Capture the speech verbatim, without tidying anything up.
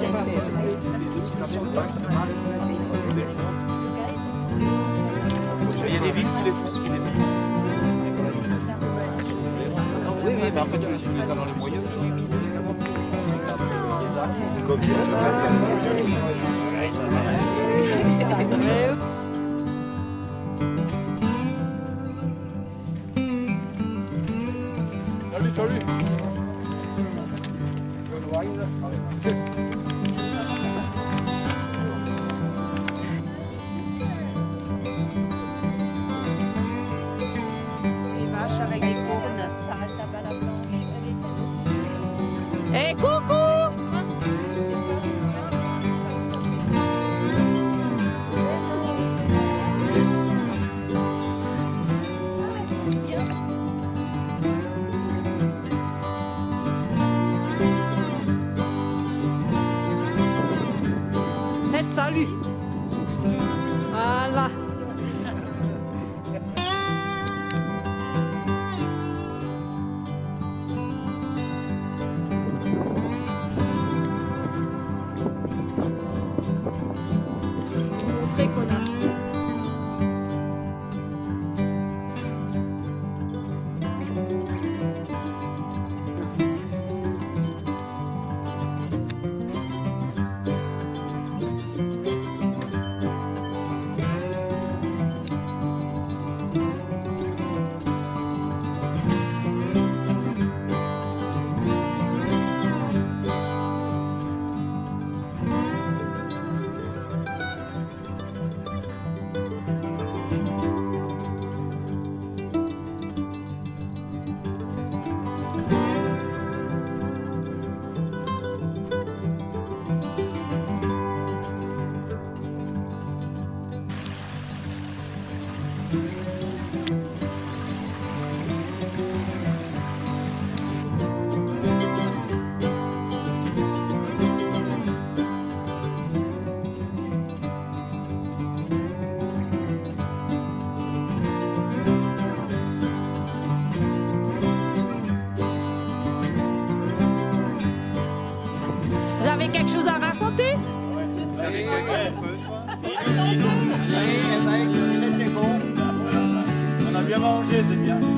Il y a des villes qui les font ce qu'ils les font. Oui, oui, mais après tu les as dans les moyens. Salut, salut. Avec des cornes, ça reste à bas la planche. Hé, hey, coucou! Faites salut! Voilà! Montrer qu'on a. Vous avez quelque chose à raconter? On a bien mangé, c'est bien.